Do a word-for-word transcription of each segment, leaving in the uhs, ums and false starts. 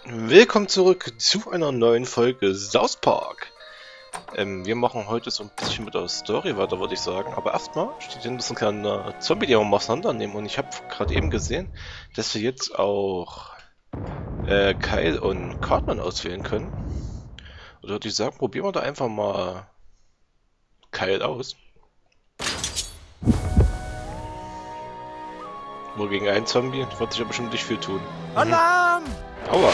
Willkommen zurück zu einer neuen Folge South Park. Ähm, wir machen heute so ein bisschen mit der Story weiter, würde ich sagen. Aber erstmal steht hier ein kleiner Zombie, den wir mal auseinandernehmen. Und ich habe gerade eben gesehen, dass wir jetzt auch äh, Kyle und Cartman auswählen können. Oder würde ich sagen, probieren wir da einfach mal Kyle aus. Nur gegen einen Zombie, das wird sich ja bestimmt nicht viel tun. Alarm! Aua!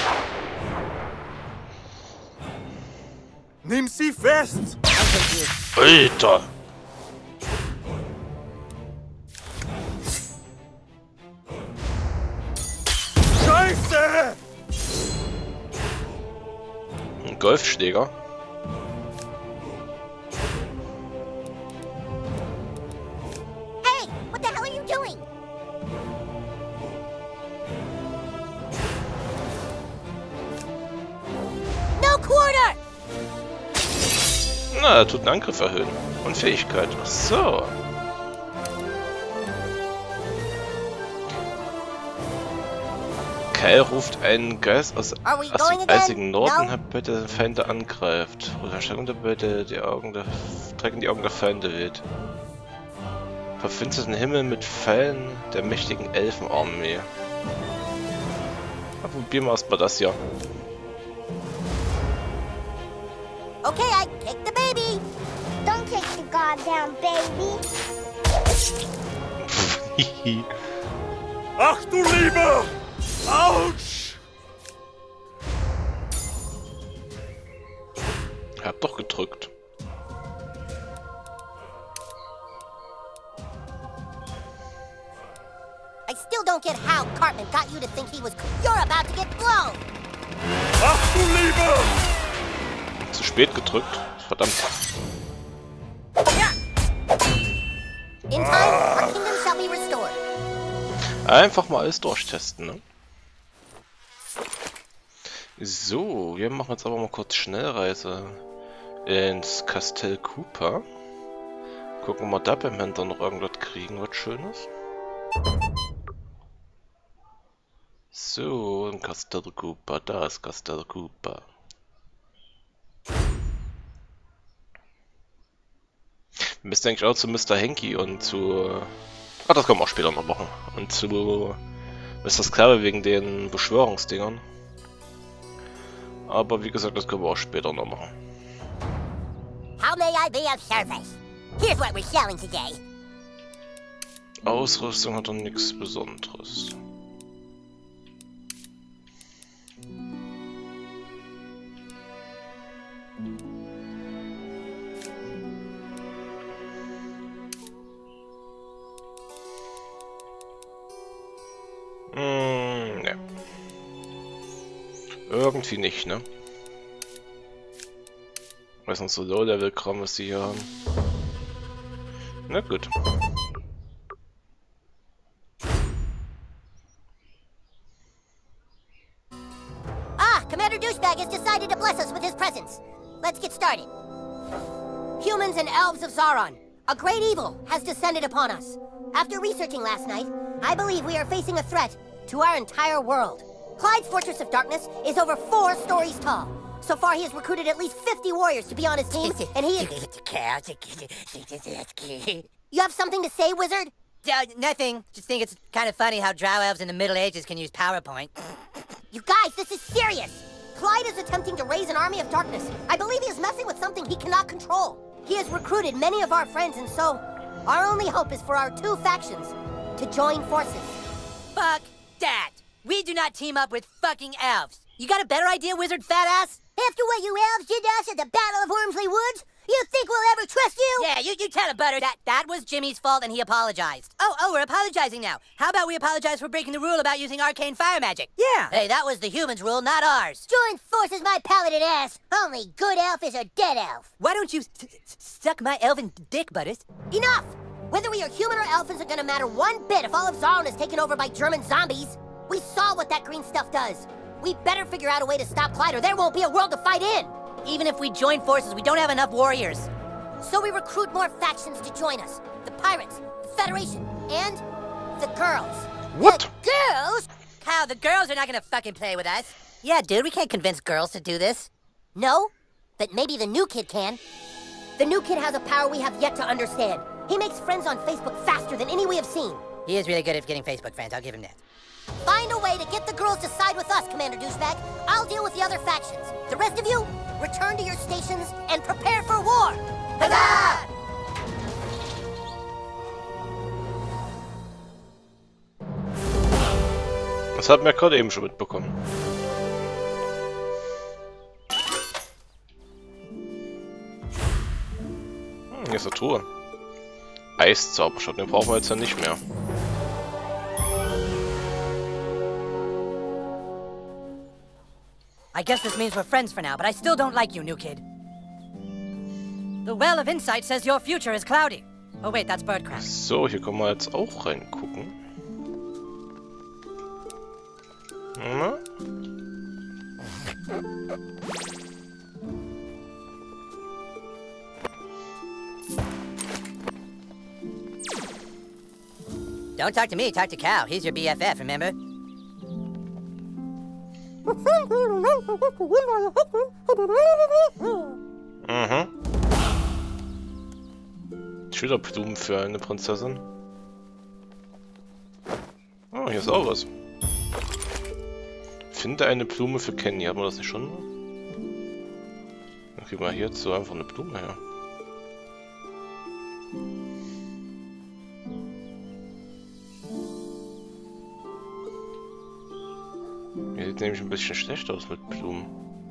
Nimm sie fest! Alter! Scheiße! Ein Golfschläger. Hey, what the hell are you doing? No quarter! Na, er tut einen Angriff erhöhen. Und Fähigkeit. Ach so. Kyle ruft einen Geist aus, Are we aus going dem again? eisigen Norden, No? herbei, der Feinde angreift. Oder Erscheinung der Beute, die Augen der Dreck in die Augen der Feinde weht. Verfinsterten Himmel mit Pfeilen der mächtigen Elfenarmee. Na, probieren wir erstmal das hier. Okay, I kick the baby. Don't kick the goddamn baby. Ach du Lieber! Autsch! Ich hab doch gedrückt. I still don't get how Cartman got you to think he was. You're about to get blown. Ach du Lieber! Zu spät gedrückt. Verdammt. In time, our kingdom shall be restored. Einfach mal alles durchtesten, ne? So, wir machen jetzt aber mal kurz Schnellreise ins Kastell Cooper. Gucken, ob wir da beim Händler noch irgendwas kriegen, was Schönes. So, ein Kastell Cooper, da ist Kastell Cooper. Wir müssen eigentlich auch zu Mister Henky und zu... Ah, das können wir auch später noch machen. Und zu Mister Sklave wegen den Beschwörungsdingern. Aber wie gesagt, das können wir auch später noch machen. How may I be of service? Here's what we're selling today. Ausrüstung hat doch nichts Besonderes. Hm, ne. Irgendwie nicht, ne? Was sind so Low-Level-Kram, was die hier haben? Na gut. Ah, Commander Douchebag has decided to bless us with his presence. Let's get started. Humans and elves of Zaron, a great evil has descended upon us. After researching last night, I believe we are facing a threat to our entire world. Clyde's Fortress of Darkness is over four stories tall. So far, he has recruited at least fifty warriors to be on his team, and he is... You have something to say, Wizard? Uh, nothing. Just think it's kind of funny how drow elves in the Middle Ages can use PowerPoint. You guys, this is serious! Clyde is attempting to raise an army of darkness. I believe he is messing with something he cannot control. He has recruited many of our friends, and so... Our only hope is for our two factions to join forces. Fuck that. We do not team up with fucking elves. You got a better idea, wizard fat ass? After what you elves did to us at the Battle of Wormsley Woods, you think we'll ever trust you? Yeah, you, you tell it, Butter. That, that was Jimmy's fault and he apologized. Oh, oh, we're apologizing now. How about we apologize for breaking the rule about using arcane fire magic? Yeah! Hey, that was the humans' rule, not ours. Join forces, my paladin ass. Only good elf is a dead elf. Why don't you s s suck my elven dick, Butters? Enough! Whether we are human or elf isn't gonna matter one bit if all of Zaron is taken over by German zombies. We saw what that green stuff does. We better figure out a way to stop Clyde or there won't be a world to fight in. Even if we join forces, we don't have enough warriors. So we recruit more factions to join us. The Pirates, the Federation, and the girls. What? The girls? Kyle, the girls are not gonna fucking play with us. Yeah, dude, we can't convince girls to do this. No? But maybe the new kid can. The new kid has a power we have yet to understand. He makes friends on Facebook faster than any we have seen. He is really good at getting Facebook friends, I'll give him that. Find a way to get the girls to side with us, Commander Douchebag. I'll deal with the other factions. The rest of you, return to your stations and prepare for war. Huzzah! Das haben wir gerade eben schon mitbekommen. Hm, hier ist eine Truhe. Eiszauberstab, den brauchen wir jetzt ja nicht mehr. I guess this means we're friends for now, but I still don't like you, new kid. The Well of Insight says your future is cloudy. Oh wait, that's Birdcraft. So, hier können wir jetzt auch reingucken. Na? Don't talk to me, talk to Cal. He's your B F F, remember? Mhm. Schülerblumen für eine Prinzessin. Oh, hier ist auch was. Finde eine Blume für Kenny. Haben wir das nicht schon? Dann kriegen wir hier jetzt so einfach eine Blume her. Hier sieht nämlich ein bisschen schlecht aus mit Blumen.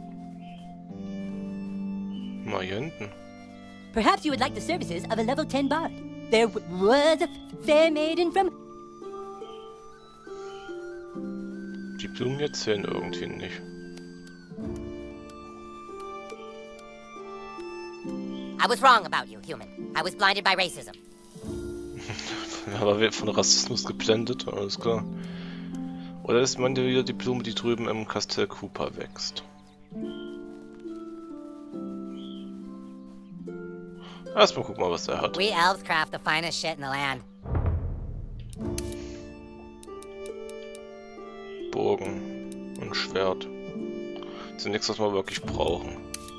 Mal hier hinten. Perhaps you would like the services of a level ten bard. There w was a fair maiden from... Die Blumen hier zählen irgendwie nicht. I was wrong about you, human. I was blinded by racism. Aber wird von Rassismus geblendet, alles klar. Oder ist man wieder die Blume, die drüben im Kastell Cooper wächst? Erstmal gucken mal, was der hat. We elves craft the finest shit in the land. Bogen und Schwert. Das ist nichts, was wir wirklich brauchen.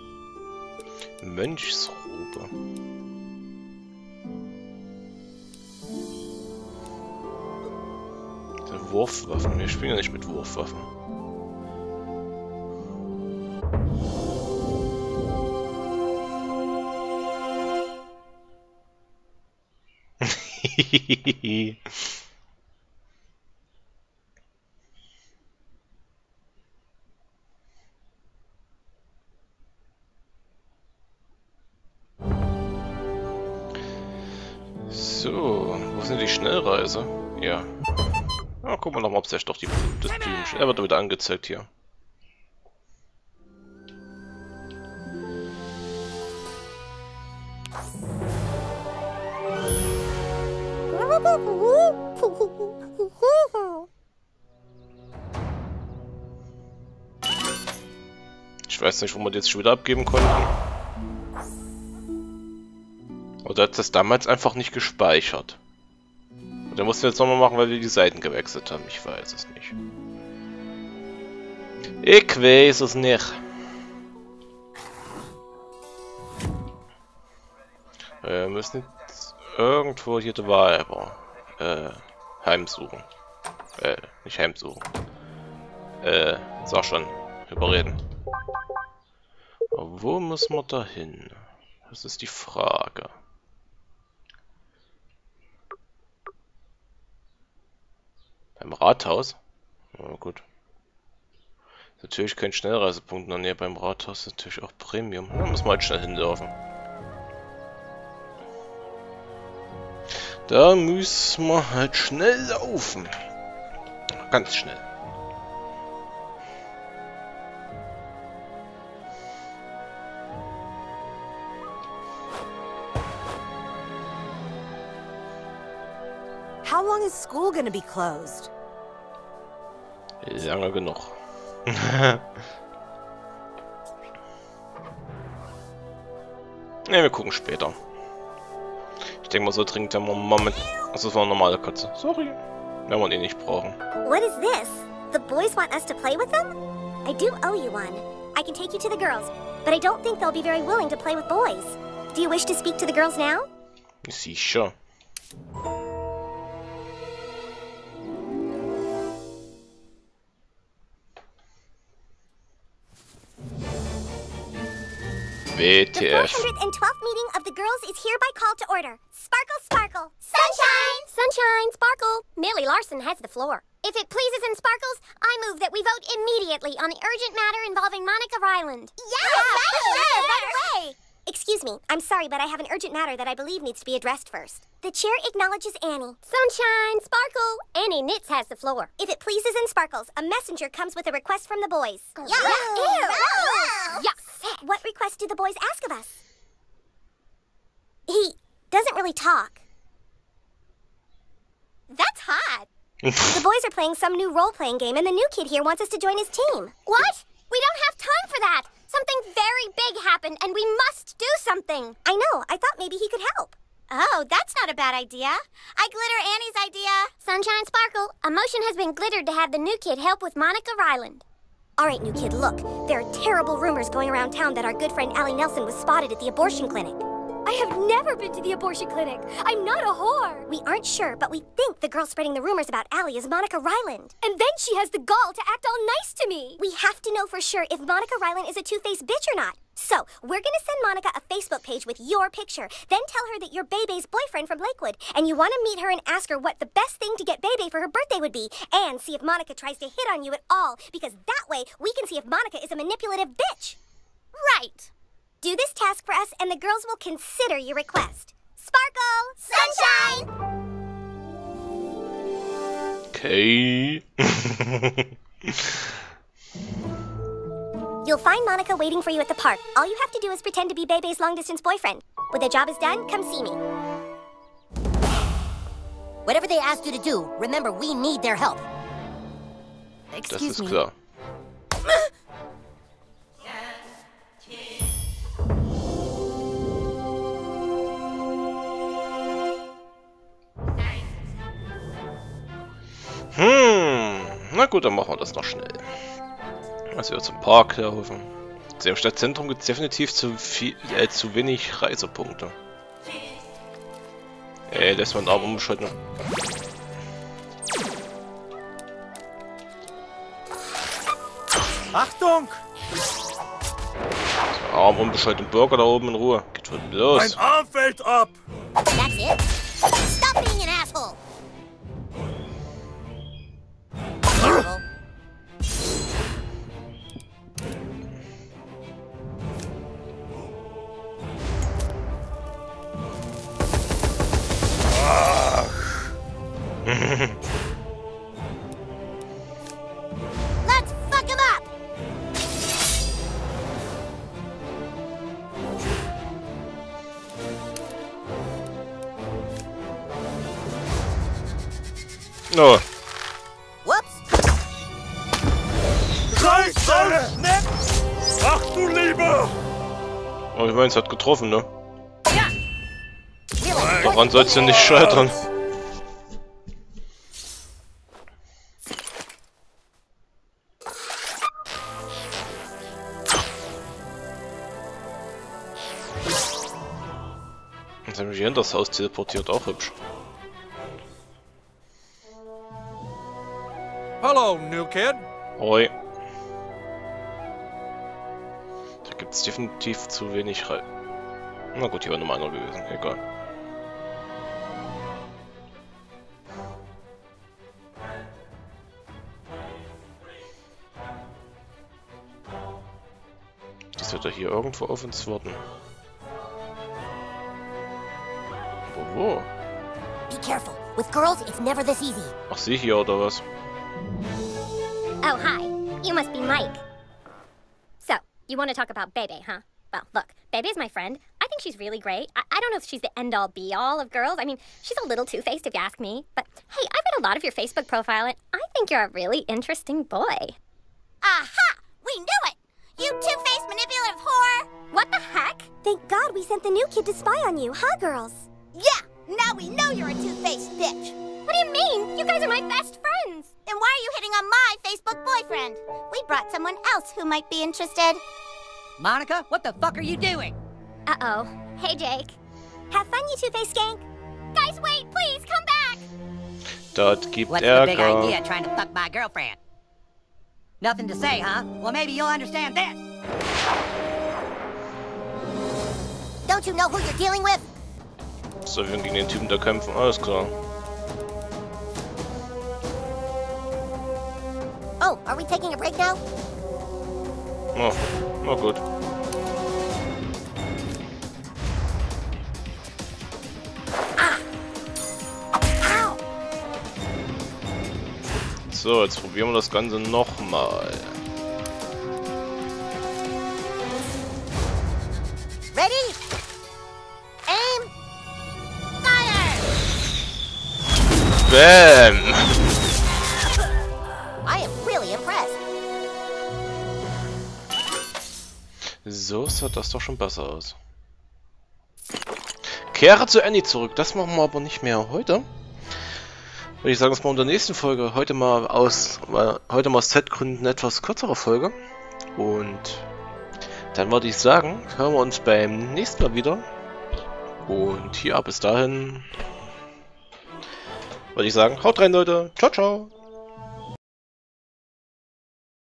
Mönchsrobe. Wurfwaffen. Wir spielen ja nicht mit Wurfwaffen. So, wo sind die Schnellreise? Ja. Ja, gucken wir noch mal, ob es echt doch die, das Blümen. Er wird wieder angezeigt hier. Ich weiß nicht, wo wir die jetzt schon wieder abgeben konnten. Oder hat das damals einfach nicht gespeichert? Oder mussten wir jetzt nochmal machen, weil wir die Seiten gewechselt haben? Ich weiß es nicht. Ich weiß es nicht. Wir müssen jetzt irgendwo hier die Weiber äh, heimsuchen. Äh, nicht heimsuchen. Äh, sag schon, überreden. Aber wo müssen wir da hin? Das ist die Frage. Beim Rathaus? Na gut. Ist natürlich kein Schnellreisepunkt in der Nähe beim Rathaus, ist natürlich auch Premium. Da muss man halt schnell hinlaufen. Da müssen wir halt schnell laufen. Ganz schnell. How long is school gonna be closed? Lange genug. Ne, wir gucken später. Ich denke mal, so dringend haben wir Moment. Also, das war eine normale Katze. Sorry. Werden wir ihn eh nicht brauchen. What is this? The boys want us to play with them? I do owe you one. I can take you to the girls, but I don't think they'll be very willing to play with boys. Do you wish to speak to the girls now? Sicher. W T The F. four hundred twelfth meeting of the girls is hereby called to order. Sparkle, sparkle. Sunshine! Sunshine, sparkle. Millie Larson has the floor. If it pleases and sparkles, I move that we vote immediately on the urgent matter involving Monica Ryland. Yes, yeah, right away, right away. Excuse me, I'm sorry, but I have an urgent matter that I believe needs to be addressed first. The chair acknowledges Annie. Sunshine, sparkle. Annie Nitz has the floor. If it pleases and sparkles, a messenger comes with a request from the boys. Yeah, ew, gross. Yuck. What request do the boys ask of us? He doesn't really talk. That's hot. The boys are playing some new role-playing game, and the new kid here wants us to join his team. What? We don't have time for that. Something very big happened, and we must do something. I know. I thought maybe he could help. Oh, that's not a bad idea. I glitter Annie's idea. Sunshine Sparkle, a motion has been glittered to have the new kid help with Monica Ryland. All right, new kid, look. There are terrible rumors going around town that our good friend Allie Nelson was spotted at the abortion clinic. I have never been to the abortion clinic. I'm not a whore. We aren't sure, but we think the girl spreading the rumors about Allie is Monica Ryland. And then she has the gall to act all nice to me. We have to know for sure if Monica Ryland is a two-faced bitch or not. So, we're gonna send Monica a Facebook page with your picture. Then tell her that you're Bebe's boyfriend from Lakewood, and you want to meet her and ask her what the best thing to get Bebe for her birthday would be, and see if Monica tries to hit on you at all, because that way we can see if Monica is a manipulative bitch. Right. Do this task for us, and the girls will consider your request. Sparkle! Sunshine! Okay. You'll find Monica waiting for you at the park. All you have to do is pretend to be Bebe's long-distance boyfriend. When the job is done, come see me. Whatever they asked you to do, remember, we need their help. Das Excuse ist me. klar. Hm, na gut, dann machen wir das noch schnell. Also wir zum Park laufen. Im Stadtzentrum gibt es definitiv zu viel, äh, zu wenig Reisepunkte. Ey, lässt man den Arm umschalten. Achtung! Arm umgeschaltet, Burger da oben in Ruhe. Geht schon los. Mein Arm fällt ab! That's it. Stop being an asshole. Asshole. Let's fuck him up. No. Whoops. Scheiße! Ach du Liebe! Aber ich meine, es hat getroffen, ne? Really? Daran sollst du nicht scheitern. Jetzt haben wir hier in das Haus teleportiert, auch hübsch. Hello, new kid. Oi. Da gibt es definitiv zu wenig Re... Na gut, hier war nochmal einer gewesen, egal. Das wird ja hier irgendwo auf uns warten. Aber wo? Be careful. With girls, it's never this easy. Ach, sie hier oder was? Oh, hi. You must be Mike. So, you want to talk about Bebe, huh? Well, look, Bebe's my friend. I think she's really great. I, I don't know if she's the end-all, be-all of girls. I mean, she's a little two-faced if you ask me. But, hey, I read a lot of your Facebook profile, and I think you're a really interesting boy. Aha! We knew it! You two-faced manipulative whore! What the heck? Thank God we sent the new kid to spy on you, huh, girls? Yeah! Now we know you're a two-faced bitch! What do you mean? You guys are my best friends. It Then why are you hitting on my Facebook boyfriend? We brought someone else who might be interested. Monica, what the fuck are you doing? Uh-oh. Hey, Jake. Have fun, you two-faced skank. Guys, wait, please, come back! Das gibt What's the big Ärger. idea trying to fuck my girlfriend? Nothing to say, huh? Well, maybe you'll understand this. Don't you know who you're dealing with? So, wir gegen den Typen da kämpfen, alles klar. Oh, are we taking a break now? Oh, na gut. Ow! So, jetzt probieren wir das Ganze nochmal. Ready? Aim! Fire! Bam! I am really impressed. So sah das doch schon besser aus. Kehre zu Annie zurück. Das machen wir aber nicht mehr heute. Würde ich sagen, das machen wir in der nächsten Folge. Heute mal aus, weil heute mal aus Z-Gründen etwas kürzere Folge. Und dann würde ich sagen, hören wir uns beim nächsten Mal wieder. Und ja, bis dahin würde ich sagen, haut rein, Leute. Ciao, ciao.